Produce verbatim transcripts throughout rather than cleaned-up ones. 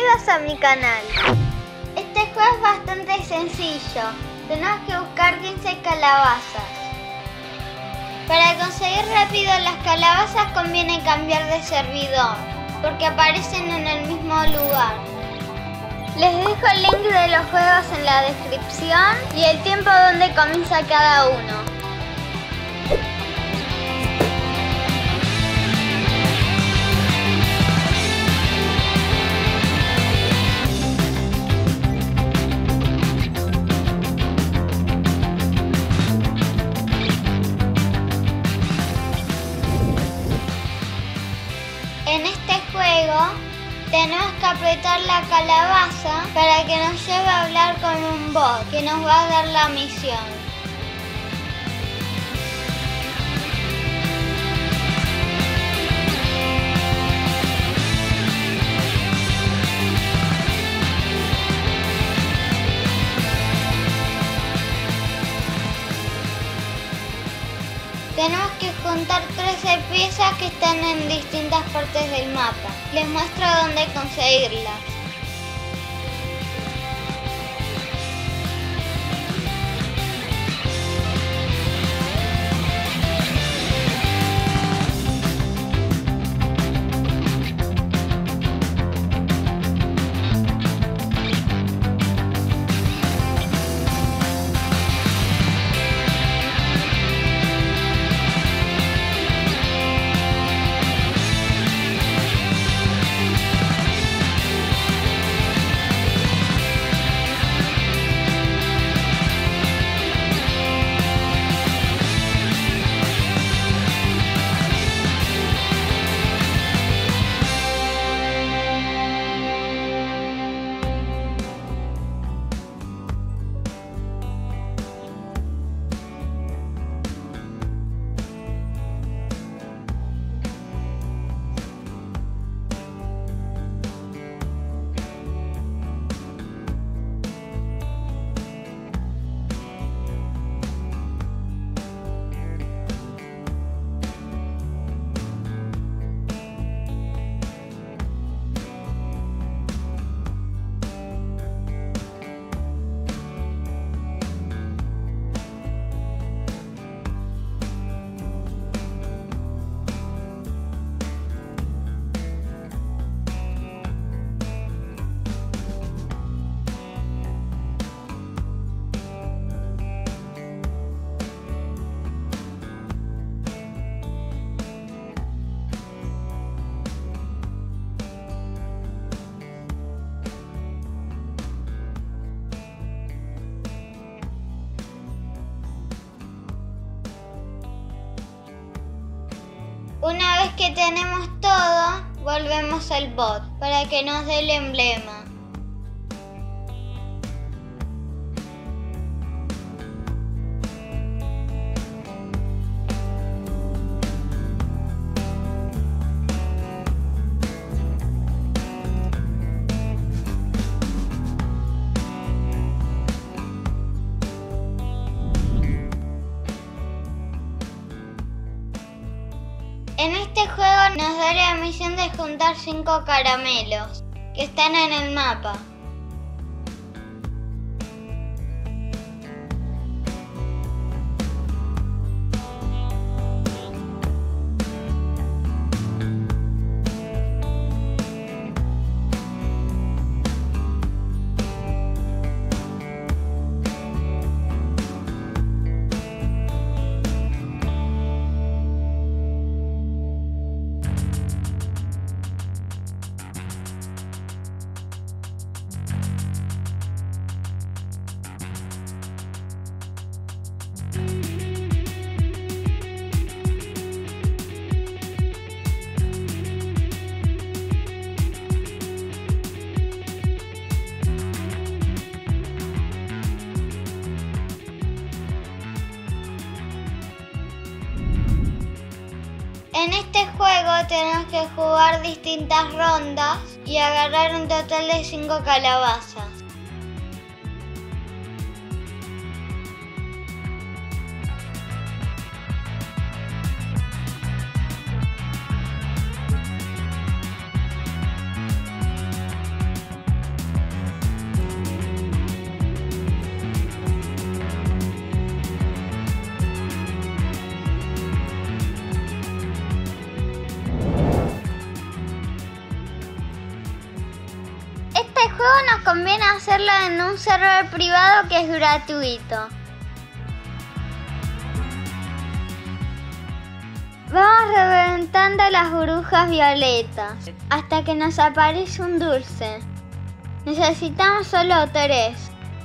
Bienvenidos a mi canal. Este juego es bastante sencillo. Tenemos que buscar quince calabazas. Para conseguir rápido las calabazas conviene cambiar de servidor, porque aparecen en el mismo lugar. Les dejo el link de los juegos en la descripción y el tiempo donde comienza cada uno. En este juego tenemos que apretar la calabaza para que nos lleve a hablar con un bot que nos va a dar la misión. Tenemos que juntar trece piezas que están en distintas partes del mapa. Les muestro dónde conseguirlas. Una vez que tenemos todo, volvemos al bot para que nos dé el emblema. En este juego nos da la misión de juntar cinco caramelos que están en el mapa. En este juego tenemos que jugar distintas rondas y agarrar un total de cinco calabazas. nos conviene hacerlo en un server privado que es gratuito. Vamos reventando las burbujas violetas hasta que nos aparece un dulce. Necesitamos solo tres.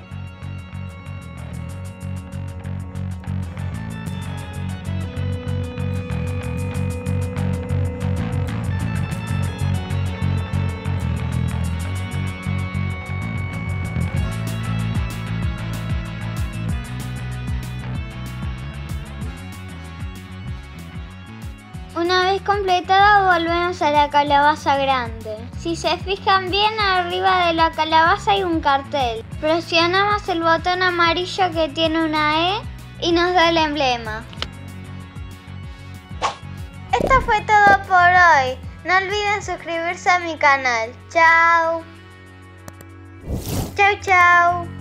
Una vez completado volvemos a la calabaza grande. Si se fijan bien, arriba de la calabaza hay un cartel. Presionamos el botón amarillo que tiene una E y nos da el emblema. Esto fue todo por hoy. No olviden suscribirse a mi canal. Chao. Chao, chao.